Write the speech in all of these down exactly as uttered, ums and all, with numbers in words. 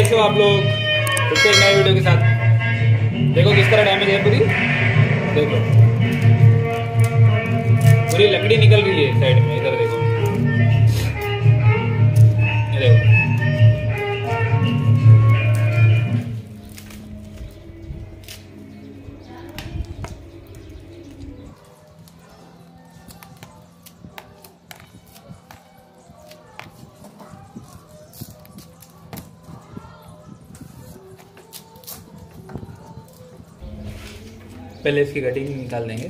कैसे हो आप लोग? फिर से एक नए वीडियो के साथ। देखो किस तरह डैमेज है पूरी। देखो पूरी लकड़ी निकल रही है साइड में। इधर देखो, ये देखो। पहले इसकी कटिंग निकाल देंगे।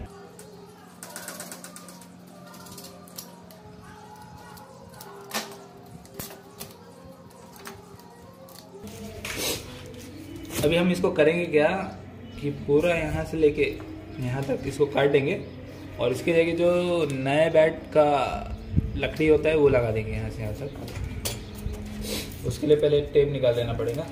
अभी हम इसको करेंगे क्या कि पूरा यहाँ से लेके यहाँ तक इसको काट देंगे और इसके जगह जो नए बैट का लकड़ी होता है वो लगा देंगे यहाँ से यहाँ तक। उसके लिए पहले टेप निकाल देना पड़ेगा।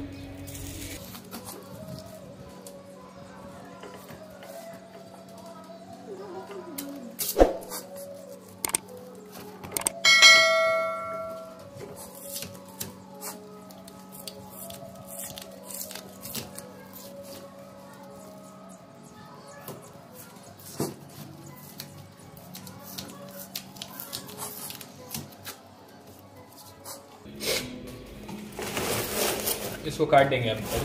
इसको काट देंगे हम पहले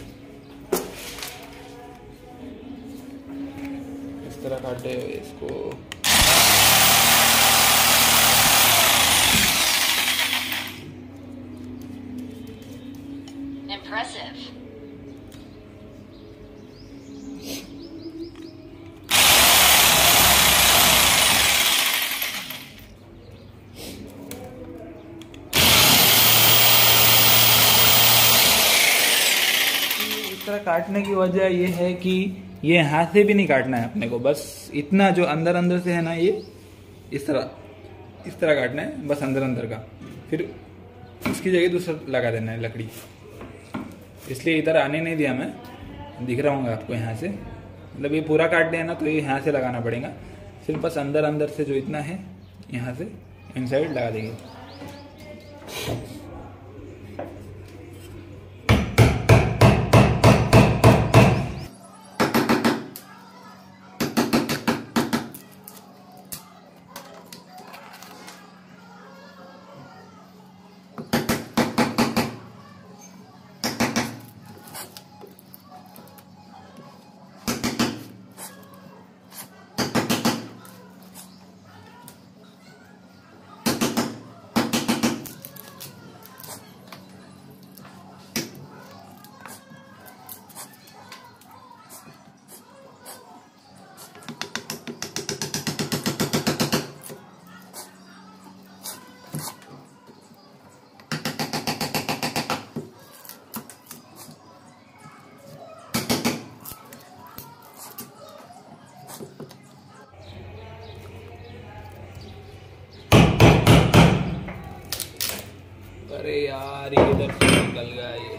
इस तरह काटे हुए इसको। Impressive. इस तरह काटने की वजह ये है कि ये हाथ से भी नहीं काटना है अपने को, बस इतना जो अंदर अंदर से है ना, ये इस तरह इस तरह काटना है बस अंदर अंदर का। फिर इसकी जगह दूसरा लगा देना है लकड़ी। इसलिए इधर आने नहीं दिया मैं, दिख रहा हूँ आपको यहाँ से। मतलब ये पूरा काट दिया ना तो ये यहाँ से लगाना पड़ेगा। सिर्फ बस अंदर अंदर से जो इतना है यहाँ से इनसाइड लगा देंगे। अरे यार ये इधर से निकल गया ये।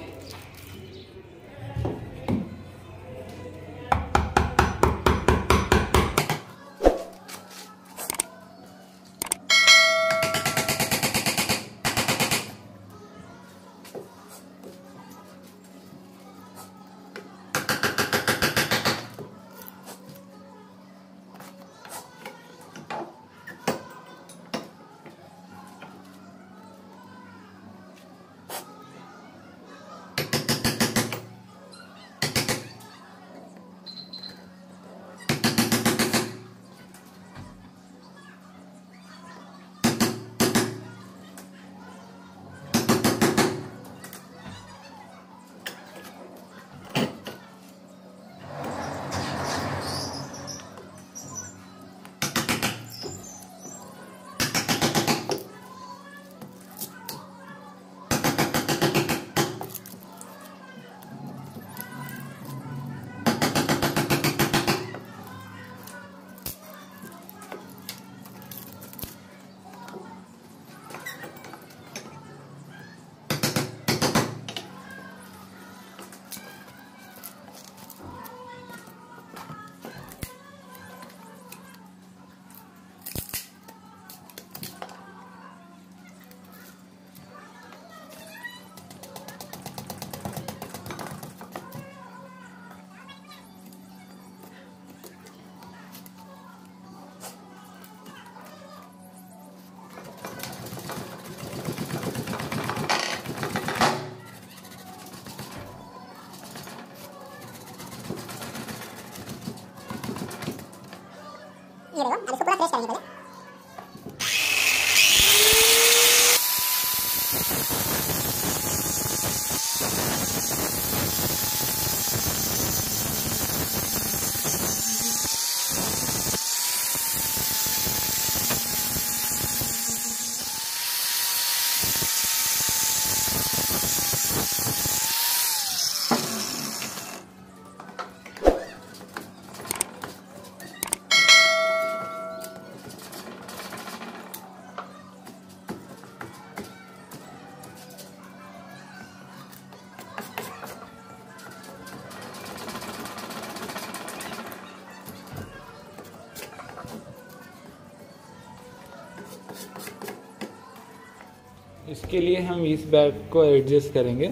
इसके लिए हम इस बैग को एडजस्ट करेंगे,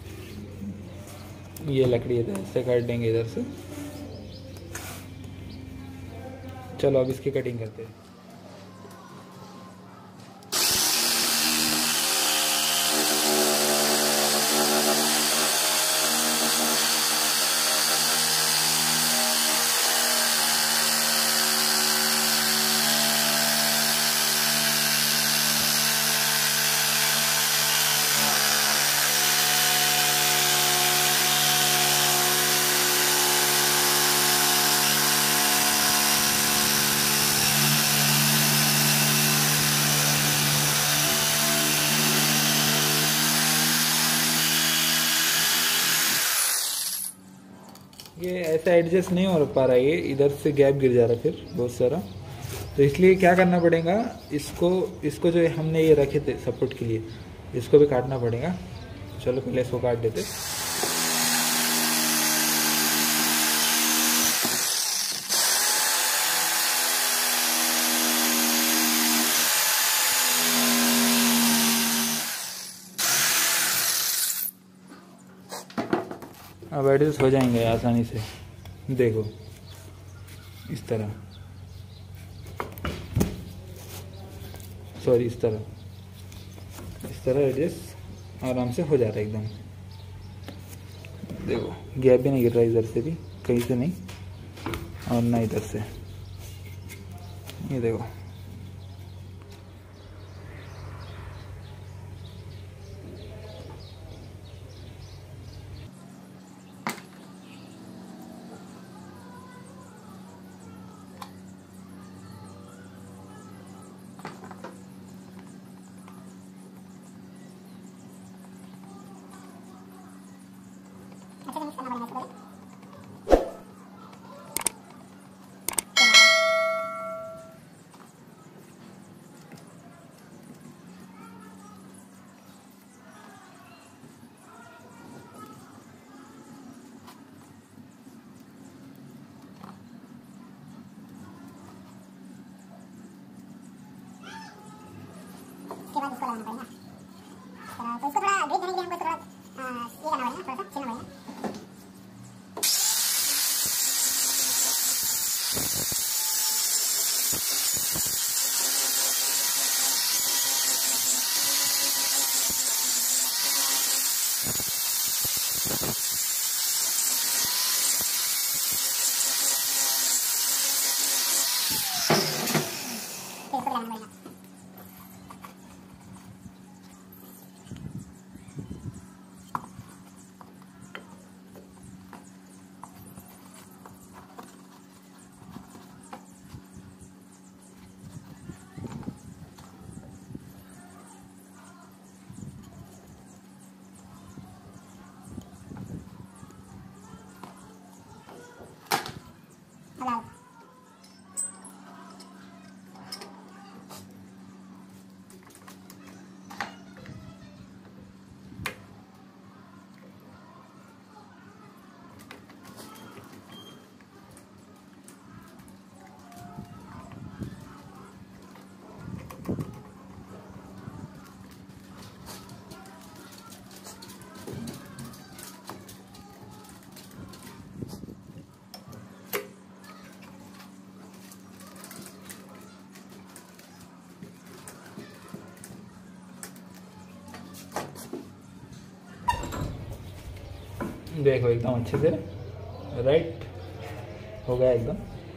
ये लकड़ी है ऐसे काट देंगे इधर से। चलो अब इसकी कटिंग करते हैं। ये ऐसा एडजस्ट नहीं हो पा रहा है, ये इधर से गैप गिर जा रहा है फिर बहुत सारा, तो इसलिए क्या करना पड़ेगा, इसको इसको जो हमने ये रखे थे सपोर्ट के लिए, इसको भी काटना पड़ेगा। चलो पहले इसको काट देते। अब एडजस्ट हो जाएंगे आसानी से, देखो इस तरह, सॉरी इस तरह, इस तरह एडजस्ट आराम से हो जा रहा है एकदम। देखो गैप भी नहीं गिर रहा इधर से भी, कहीं से नहीं, और ना इधर से, ये देखो। उसके बाद इसको लगाना पड़ेगा, तो इसको थोड़ा ग्रिप देने के लिए हमको थोड़ा ये करना पड़ेगा, थोड़ा सा छीलना पड़ेगा। फिर इसको लगाना पड़ेगा। देखो एकदम अच्छे से राइट हो गया एकदम।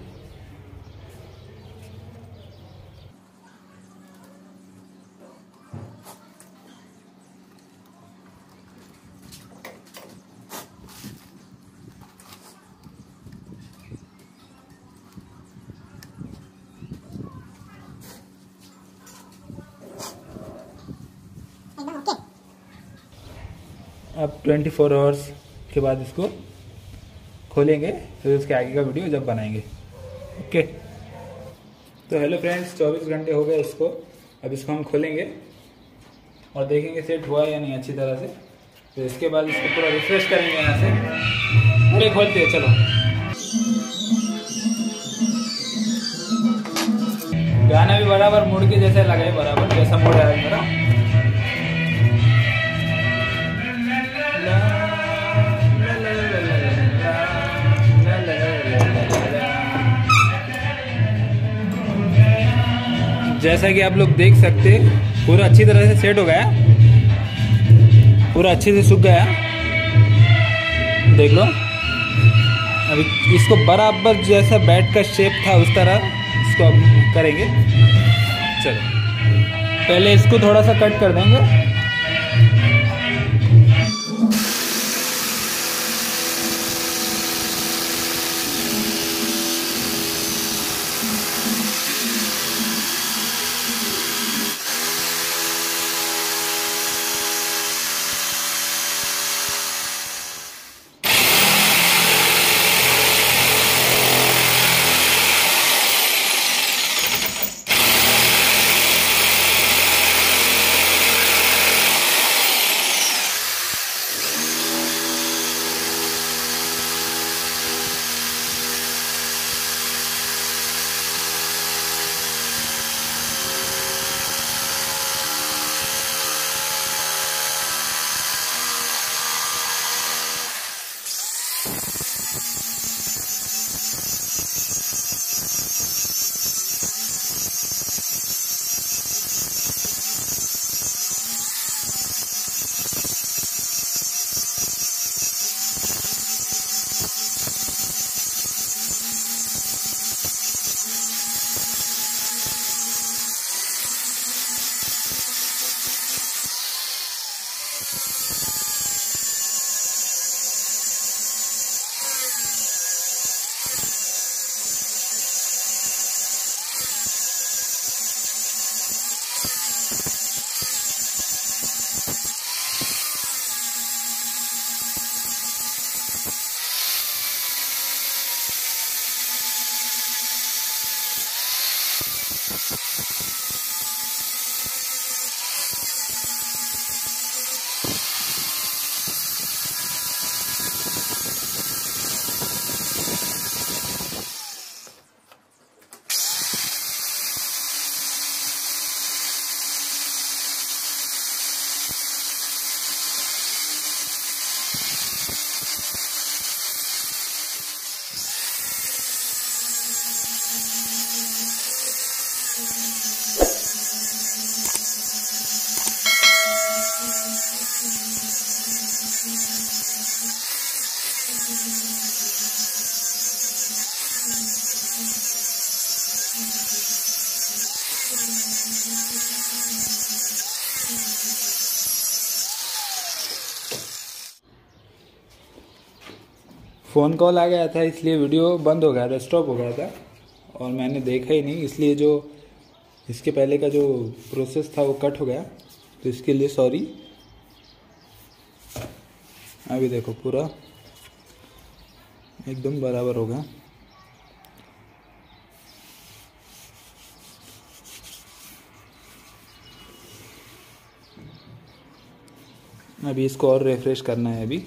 अब ट्वेंटी फोर आवर्स के बाद इसको खोलेंगे, फिर उसके आगे का वीडियो जब बनाएंगे। ओके, तो हेलो फ्रेंड्स, चौबीस घंटे हो गए इसको। अब इसको हम खोलेंगे और देखेंगे सेट हुआ या नहीं अच्छी तरह से। तो इसके बाद इसको पूरा रिफ्रेश करेंगे यहाँ से। अरे खोलते हैं, चलो। गाना भी बराबर मूड के जैसे लगा है, बराबर जैसा मूड है मेरा। जैसा कि आप लोग देख सकते पूरा अच्छी तरह से सेट हो गया, पूरा अच्छे से सूख गया। देख लो, अभी इसको बराबर जैसा बैट का शेप था उस तरह इसको अब करेंगे। चलो पहले इसको थोड़ा सा कट कर देंगे। फ़ोन कॉल आ गया था इसलिए वीडियो बंद हो गया था, स्टॉप हो गया था और मैंने देखा ही नहीं, इसलिए जो इसके पहले का जो प्रोसेस था वो कट हो गया, तो इसके लिए सॉरी। अभी देखो पूरा एकदम बराबर हो गया। अभी इसको और रिफ्रेश करना है। अभी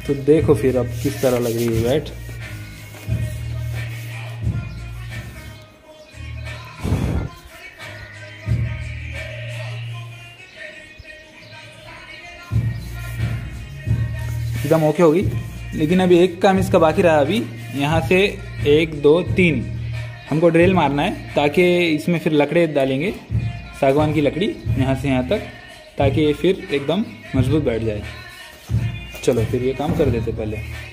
तो देखो फिर अब किस तरह लग रही है बैट। एकदम ओके होगी। लेकिन अभी एक काम इसका बाकी रहा। अभी यहाँ से एक दो तीन हमको ड्रिल मारना है, ताकि इसमें फिर लकड़े डालेंगे, सागवान की लकड़ी यहाँ से यहाँ तक, ताकि ये फिर एकदम मजबूत बैठ जाए। चलो फिर ये काम कर देते पहले।